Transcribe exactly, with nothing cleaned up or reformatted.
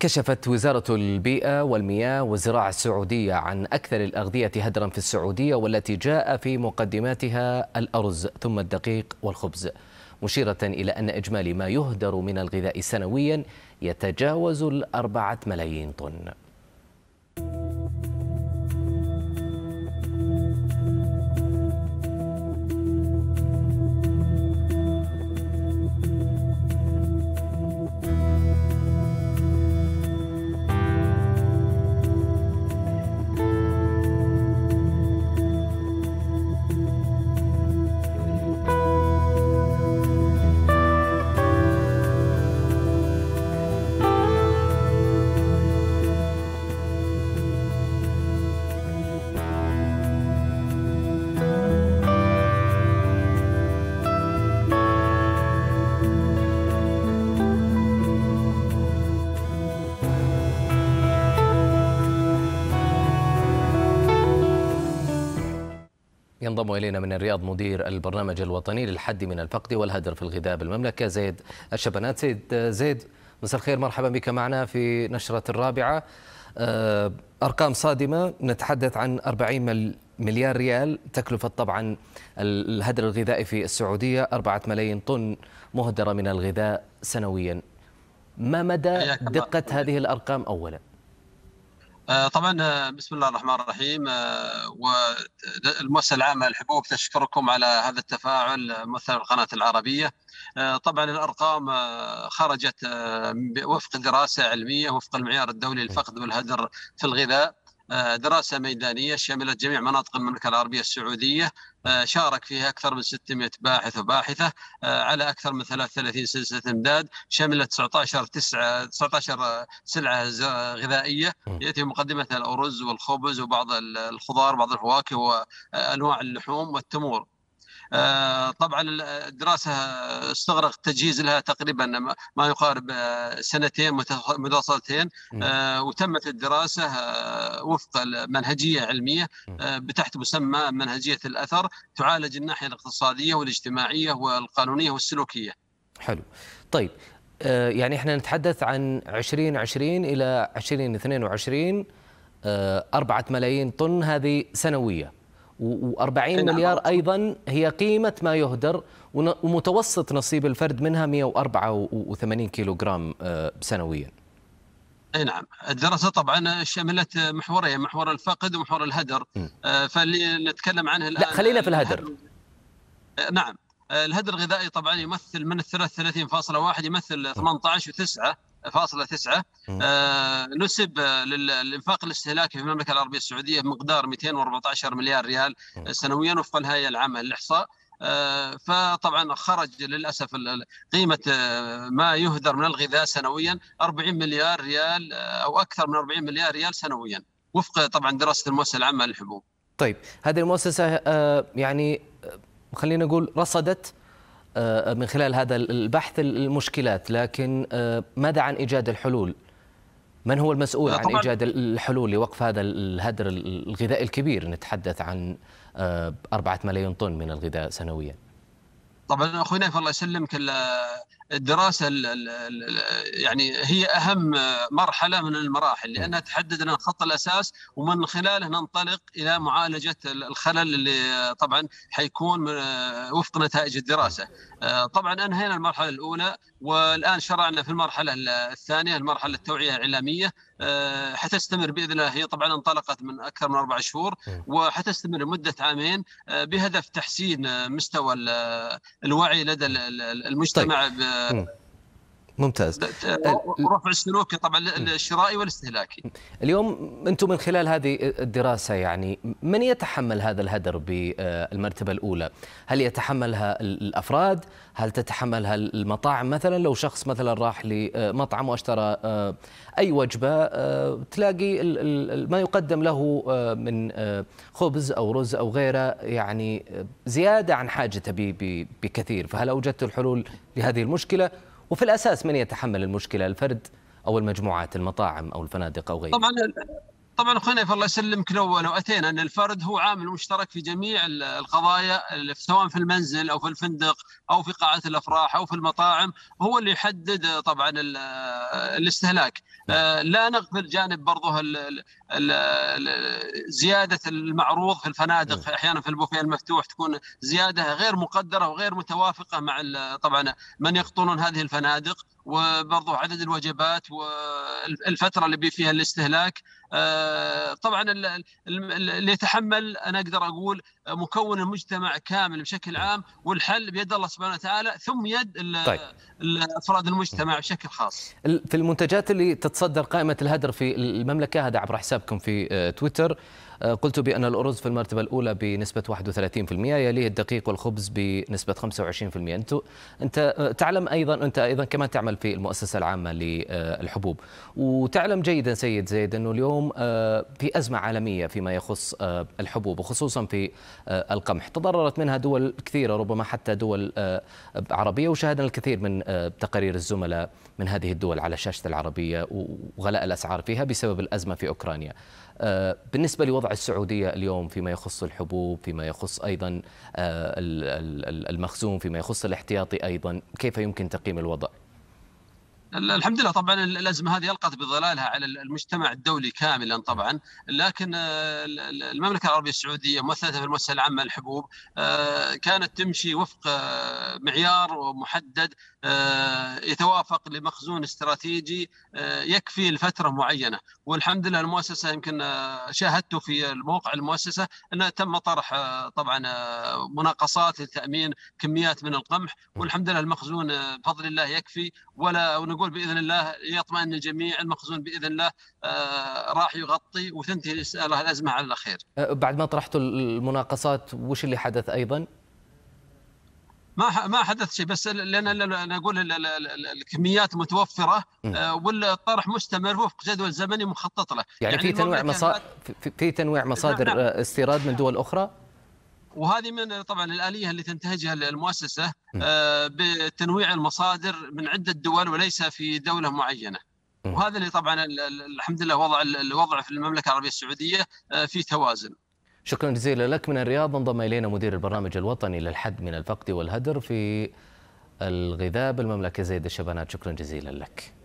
كشفت وزارة البيئة والمياه والزراعة السعودية عن أكثر الأغذية هدرا في السعودية، والتي جاء في مقدماتها الأرز ثم الدقيق والخبز، مشيرة إلى أن إجمالي ما يهدر من الغذاء سنويا يتجاوز الأربعة ملايين طن. ينضم إلينا من الرياض مدير البرنامج الوطني للحد من الفقد والهدر في الغذاء بالمملكة زيد الشبنات. سيد زيد، مساء الخير، مرحبا بك معنا في نشرة الرابعة. أرقام صادمة، نتحدث عن أربعين مليار ريال تكلفة طبعا الهدر الغذائي في السعودية، أربعة ملايين طن مهدرة من الغذاء سنويا. ما مدى دقة هذه الأرقام أولا؟ طبعا بسم الله الرحمن الرحيم، والمؤسسة العامة للحبوب تشكركم على هذا التفاعل مثل القناة العربية. طبعا الأرقام خرجت وفق دراسة علمية وفق المعيار الدولي للفقد والهدر في الغذاء، دراسة ميدانية شملت جميع مناطق المملكة العربية السعودية، شارك فيها أكثر من ستمئة باحث وباحثة على أكثر من ثلاثة وثلاثين سلسلة إمداد، شملت تسعة عشر سلعة غذائية يأتي مقدمتها الأرز والخبز وبعض الخضار وبعض الفواكه وأنواع اللحوم والتمور. طبعا الدراسة استغرق تجهيز لها تقريبا ما يقارب سنتين متواصلتين، وتمت الدراسة وفق منهجية علمية بتحت مسمى منهجية الأثر، تعالج الناحية الاقتصادية والاجتماعية والقانونية والسلوكية. حلو. طيب، يعني احنا نتحدث عن عشرين عشرين إلى عشرين اثنين وعشرين، أربعة ملايين طن هذه سنوية، وأربعين مليار أيضا هي قيمة ما يهدر، ومتوسط نصيب الفرد منها مئة وأربعة وثمانين كيلو جرام سنويا. اي نعم، الدراسة طبعا شملت محورين، محور الفقد ومحور الهدر. فاللي نتكلم عنه الآن، لا خلينا في الهدر. الهدر. نعم، الهدر الغذائي طبعا يمثل من ثلاثة وثلاثين فاصلة واحد يمثل ثمانية عشر وتسعة فاصلة تسعة، آه نسب للإنفاق الاستهلاكي في المملكة العربية السعودية بمقدار مئتين وأربعة عشر مليار ريال سنويا وفق الهيئة العامة للإحصاء. آه فطبعا خرج للأسف قيمة ما يهدر من الغذاء سنويا أربعين مليار ريال أو أكثر من أربعين مليار ريال سنويا وفق طبعا دراسة المؤسسة العامة للحبوب. طيب، هذه المؤسسة آه يعني خلينا نقول رصدت من خلال هذا البحث المشكلات، لكن ماذا عن إيجاد الحلول؟ من هو المسؤول عن إيجاد الحلول لوقف هذا الهدر الغذائي الكبير؟ نتحدث عن أربعة ملايين طن من الغذاء سنويا. طبعا أخوي نايف الله يسلمك، الدراسة يعني هي أهم مرحلة من المراحل، لأنها تحدد لنا خط الأساس ومن خلاله ننطلق إلى معالجة الخلل اللي طبعا حيكون وفق نتائج الدراسة. طبعا أنهينا المرحلة الأولى والآن شرعنا في المرحلة الثانية، المرحلة التوعية الإعلامية، حتستمر بإذن الله. هي طبعا انطلقت من أكثر من أربع شهور وحتستمر لمدة عامين بهدف تحسين مستوى الوعي لدى المجتمع. طيب. ممتاز. ورفع السلوك طبعا الشرائي والاستهلاكي. اليوم أنتم من خلال هذه الدراسة، يعني من يتحمل هذا الهدر بالمرتبة الأولى؟ هل يتحملها الأفراد؟ هل تتحملها المطاعم؟ مثلا لو شخص مثلا راح لمطعم واشترى أي وجبة، تلاقي ما يقدم له من خبز أو رز أو غيره يعني زيادة عن حاجته بكثير، فهل أوجدت الحلول لهذه المشكلة؟ وفي الأساس من يتحمل المشكلة، الفرد أو المجموعات، المطاعم أو الفنادق أو غيره؟ طبعا طبعا اخونا الله يسلمك، لو لو اتينا ان الفرد هو عامل مشترك في جميع القضايا، سواء في المنزل او في الفندق او في قاعات الافراح او في المطاعم، هو اللي يحدد طبعا الاستهلاك. لا نغفل جانب برضه زياده المعروض في الفنادق، احيانا في البوفيه المفتوح تكون زياده غير مقدره وغير متوافقه مع طبعا من يقطنون هذه الفنادق، وبرضه عدد الوجبات والفتره اللي بي فيها الاستهلاك. طبعا اللي يتحمل انا اقدر اقول مكون المجتمع كامل بشكل عام، والحل بيد الله سبحانه وتعالى ثم يد طيب. افراد المجتمع بشكل خاص. في المنتجات اللي تتصدر قائمه الهدر في المملكه، هذا عبر حسابكم في تويتر، قلت بأن الأرز في المرتبة الأولى بنسبة واحد وثلاثين بالمئة، يليه الدقيق والخبز بنسبة خمسة وعشرين بالمئة. أنت أنت تعلم أيضا، أنت أيضا كمان تعمل في المؤسسة العامة للحبوب، وتعلم جيدا سيد زيد أنه اليوم في أزمة عالمية فيما يخص الحبوب، وخصوصا في القمح. تضررت منها دول كثيرة، ربما حتى دول عربية، وشاهدنا الكثير من تقارير الزملاء من هذه الدول على شاشة العربية وغلاء الأسعار فيها بسبب الأزمة في أوكرانيا. بالنسبة لوضع السعودية اليوم فيما يخص الحبوب، فيما يخص أيضا المخزون، فيما يخص الاحتياطي أيضا، كيف يمكن تقييم الوضع؟ الحمد لله طبعا الأزمة هذه ألقت بظلالها على المجتمع الدولي كاملا طبعا، لكن المملكة العربية السعودية ممثلة في المؤسسة العامة للحبوب كانت تمشي وفق معيار محدد يتوافق لمخزون استراتيجي يكفي لفترة معينة. والحمد لله المؤسسة، يمكن شاهدت في الموقع المؤسسة أنه تم طرح طبعا مناقصات لتأمين كميات من القمح، والحمد لله المخزون بفضل الله يكفي، ولا ونقول بإذن الله يطمئن الجميع، المخزون بإذن الله راح يغطي وتنتهي الأزمة على الخير. بعد ما طرحتوا المناقصات وش اللي حدث أيضا؟ ما ما حدث شيء، بس لان نقول الكميات متوفره والطرح مستمر وفق جدول زمني مخطط له. يعني, يعني في تنويع مصادر في تنويع مصادر نعم. استيراد من دول اخرى، وهذه من طبعا الآلية اللي تنتهجها المؤسسة بتنويع المصادر من عدة دول وليس في دولة معينة. وهذا اللي طبعا الحمد لله وضع الوضع في المملكة العربية السعودية في توازن. شكرا جزيلا لك. من الرياض انضم الينا مدير البرنامج الوطني للحد من الفقد والهدر في الغذاء بالمملكة زيد الشبانات، شكرا جزيلا لك.